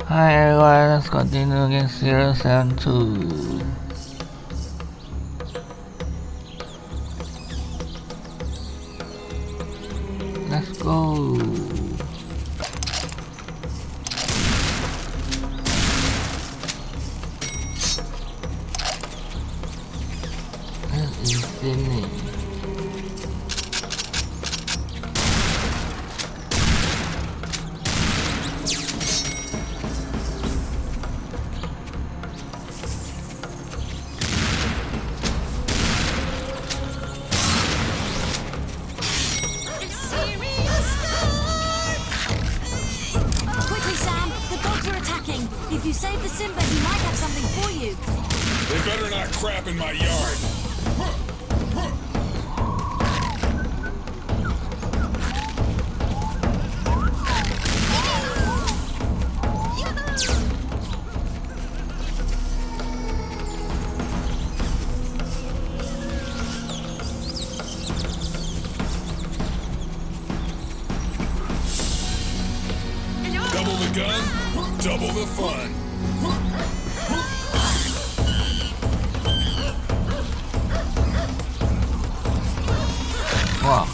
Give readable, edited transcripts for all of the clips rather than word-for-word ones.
Hi everyone, let's continue against 072. Let's go. This is Sydney. If you save the Simba, he might have something for you. They better not crap in my yard. Double the gun, double the fun. Wow.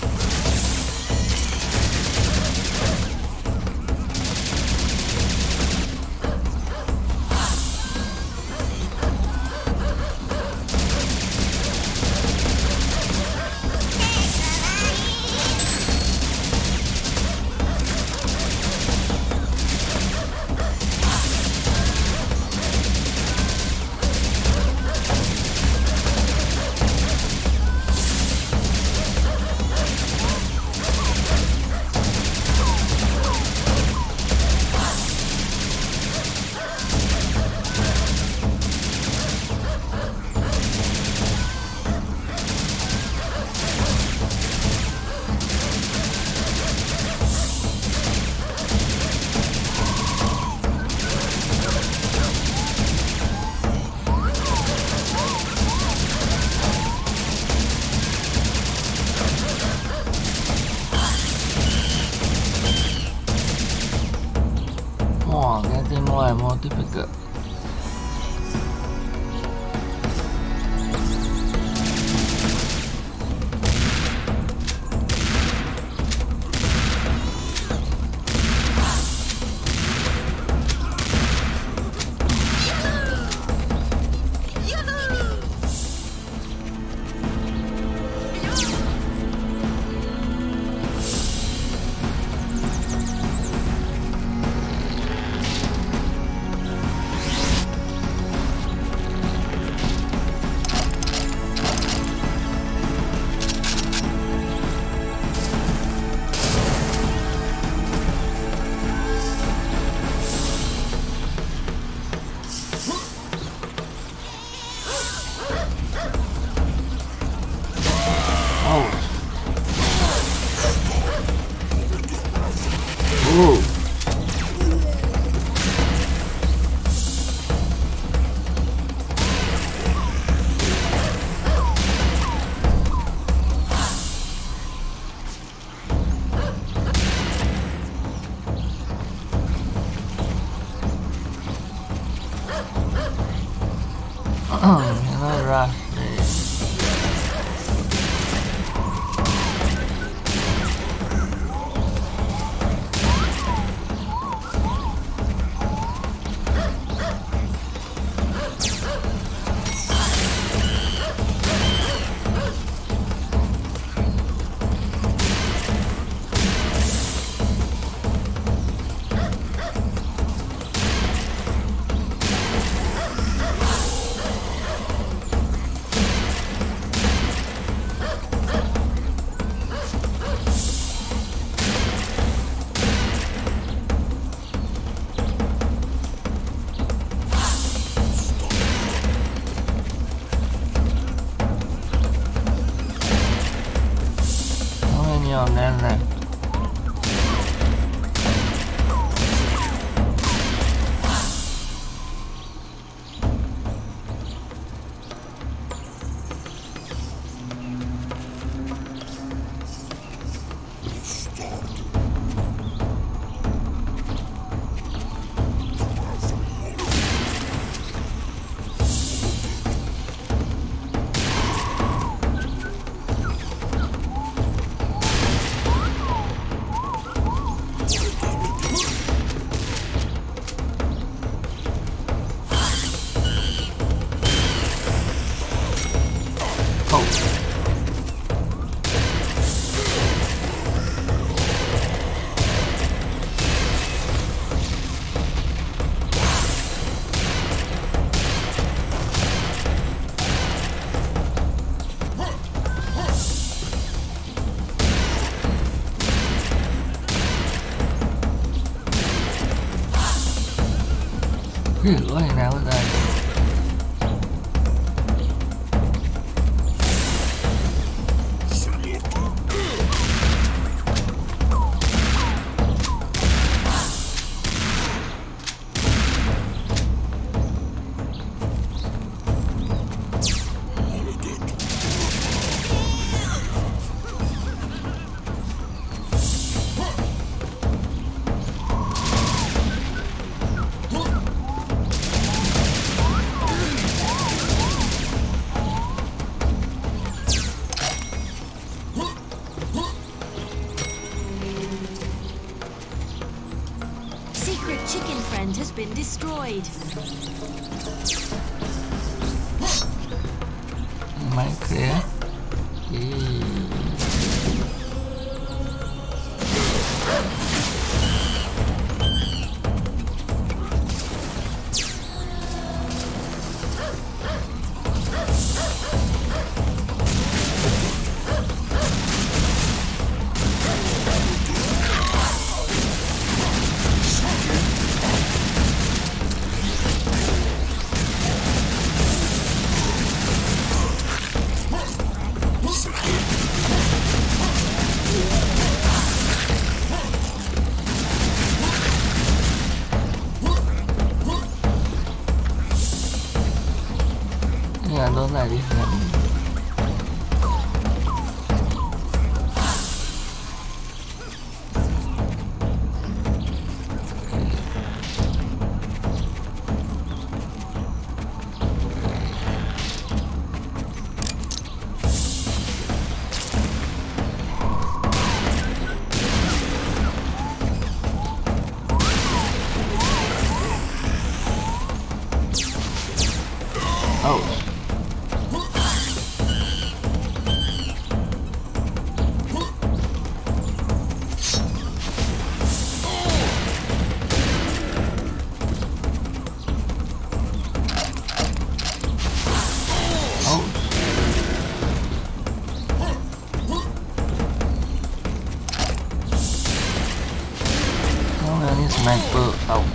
Getting more and more difficult. Ooh. Not rush. Có thằng nào hết rồi. Secret chicken friend has been destroyed. Máy clear. Nhà đốt lại đi. Oh. Ini sniper. Oh.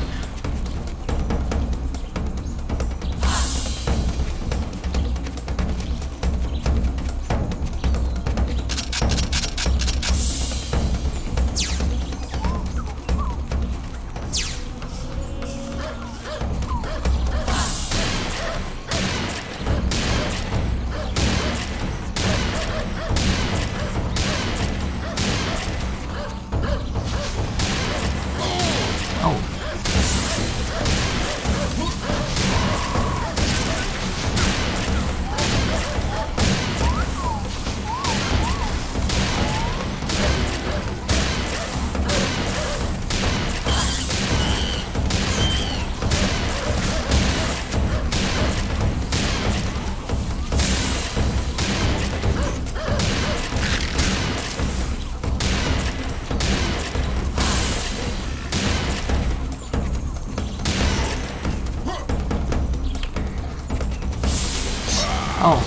Oh.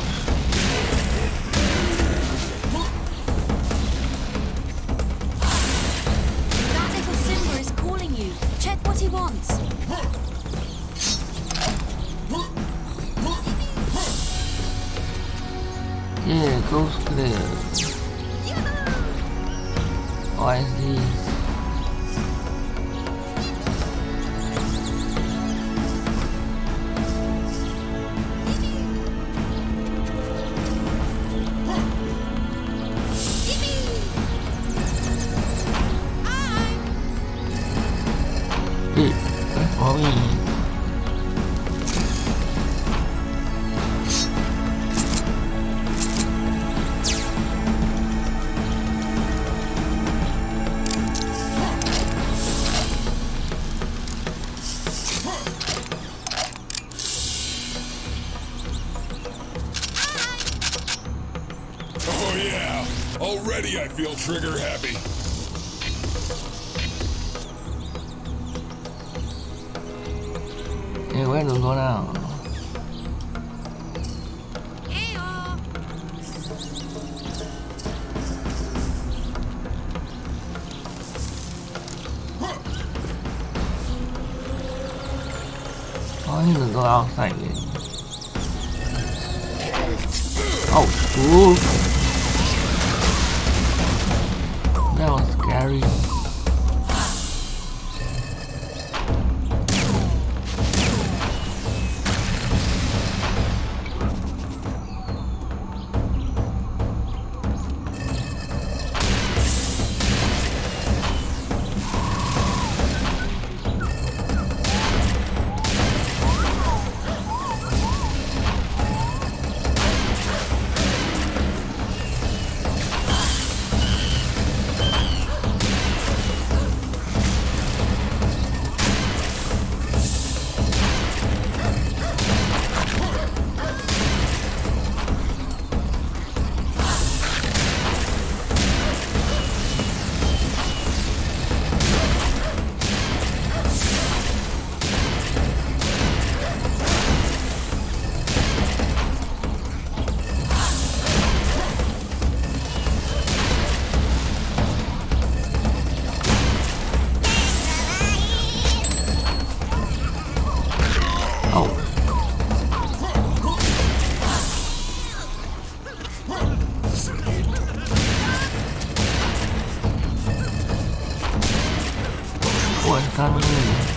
That little Simba is calling you. Check what he wants. Yeah, goes clear. OSD. Có gì Already I feel trigger happy. Hey, where to go now? I need to go outside again. Oh, ooh. That was scary. What's coming in?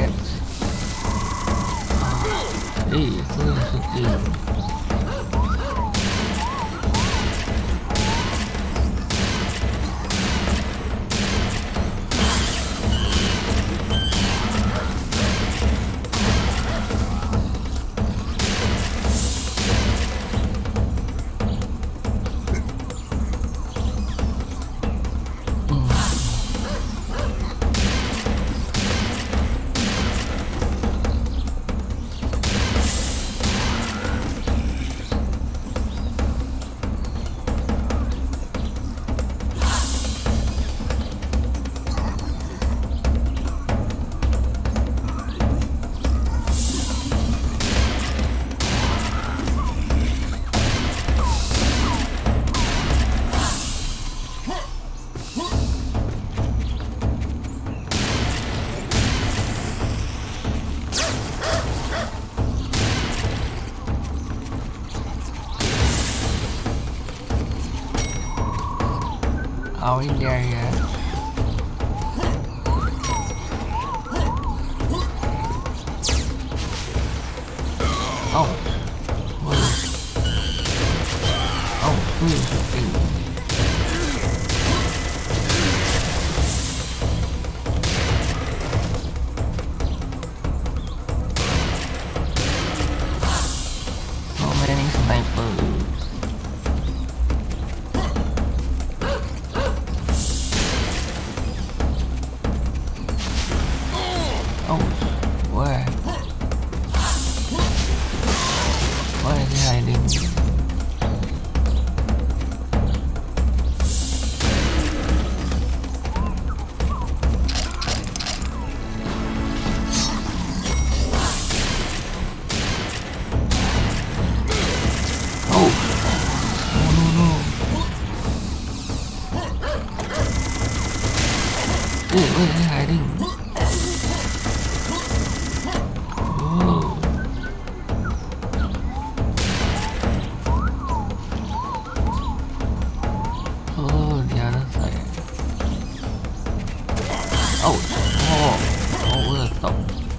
yet. Hey, who is shooting? Are we there yet? Oh, who is shooting? So many snipers. Where? Where is he hiding? Oh! No. Hey, where is he hiding? Oh, the other side. Over the top.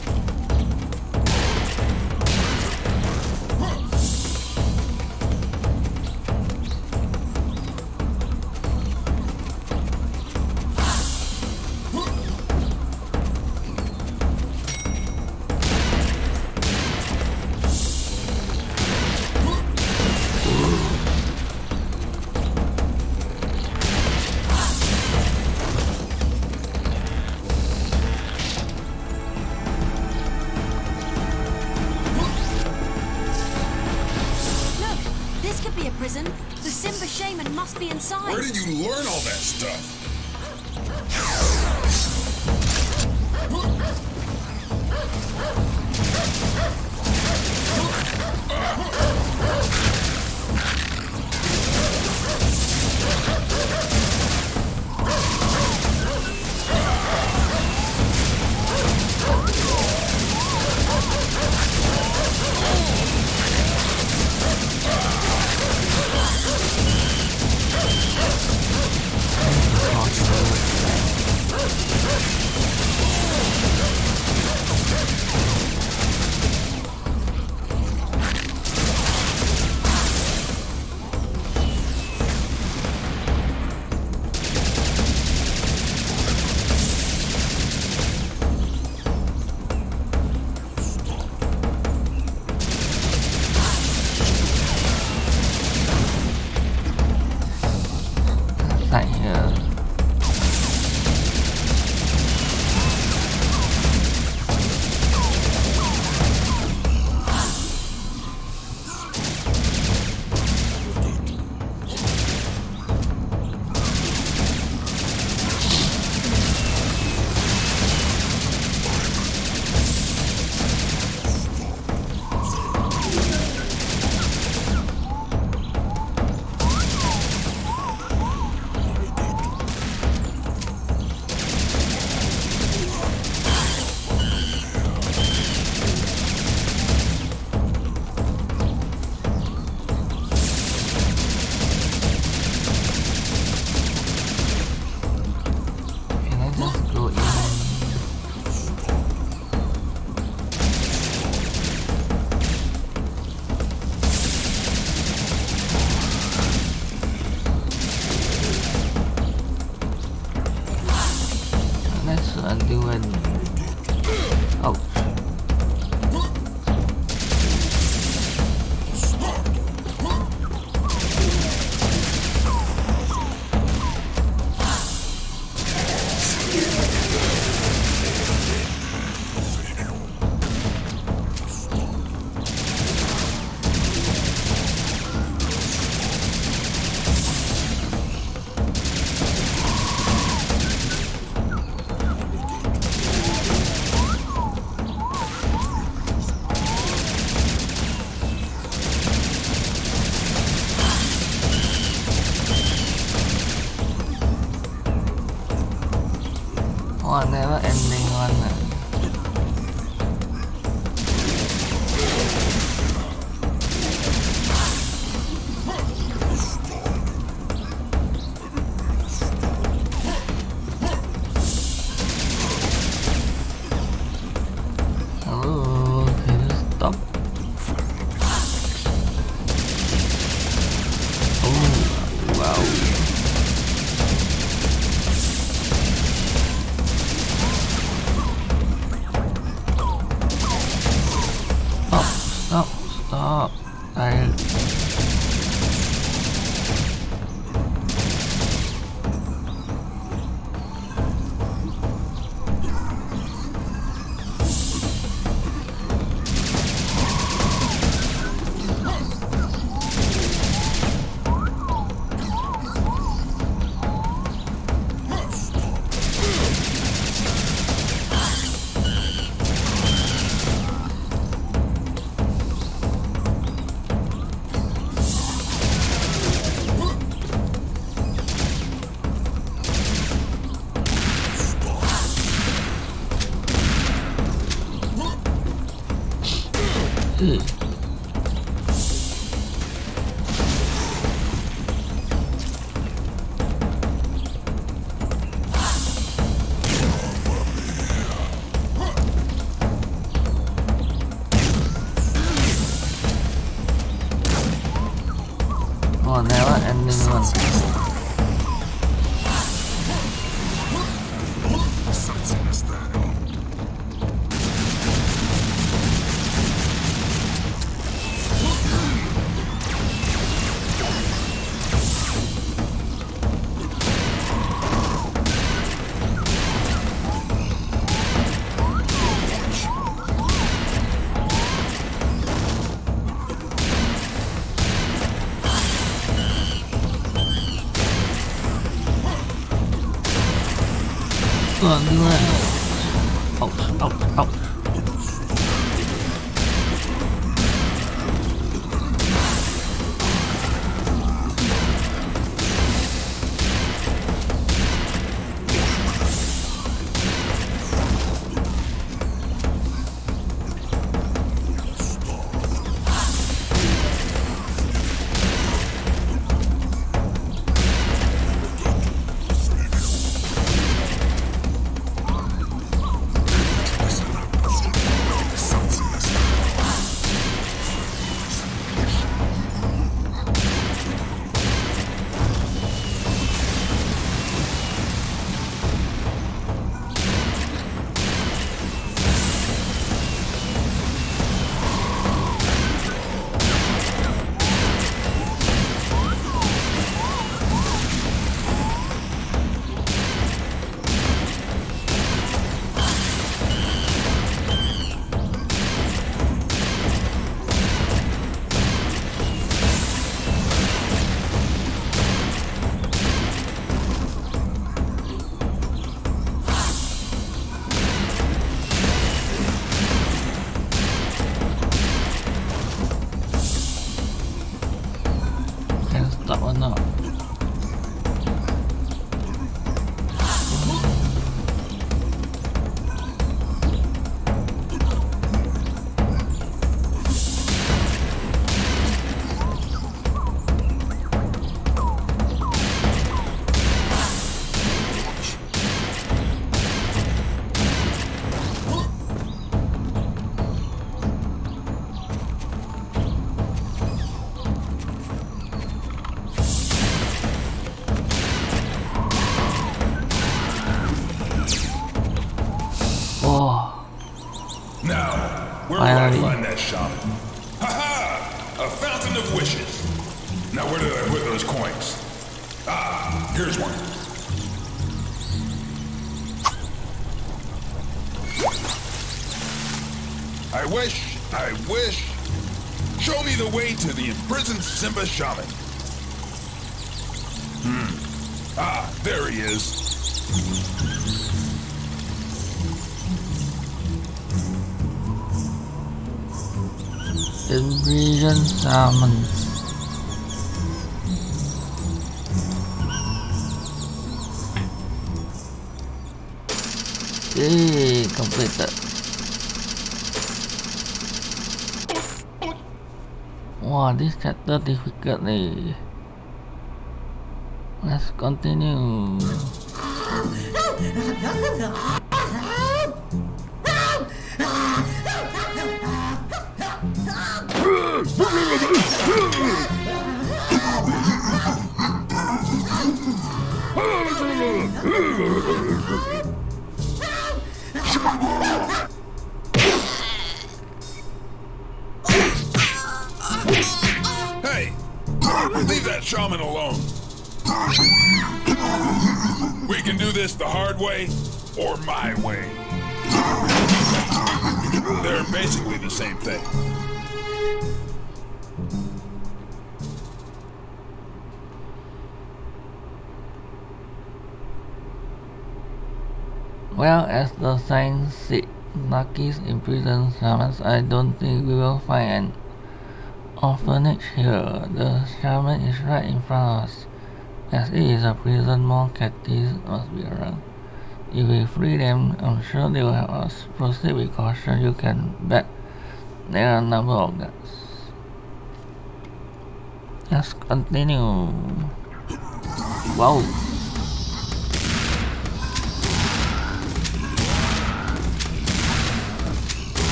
This could be a prison. The Simba shaman must be inside. Where did you learn all that stuff? Oh, never ending one. Còn như là ốc. Stop or not? Where do I find that shaman? Ha-ha! A fountain of wishes. Now where did I put those coins? Ah, here's one. I wish. Show me the way to the imprisoned Simba shaman. Ah, there he is. Imprisoned Shaman. Okay, completed. Wow, this chapter difficult. Let's continue. Hey, leave that shaman alone. We can do this the hard way or my way. They're basically the same thing. Well, as the sign said, Naki's imprisoned shamans, I don't think we will find an orphanage here. The shaman is right in front of us. As it is a prison, more captives must be around. If we free them, I'm sure they will help us. Proceed with caution. You can bet There are a number of guys. Let's continue. Wow.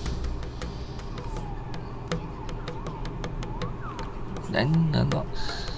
Đánh the boss.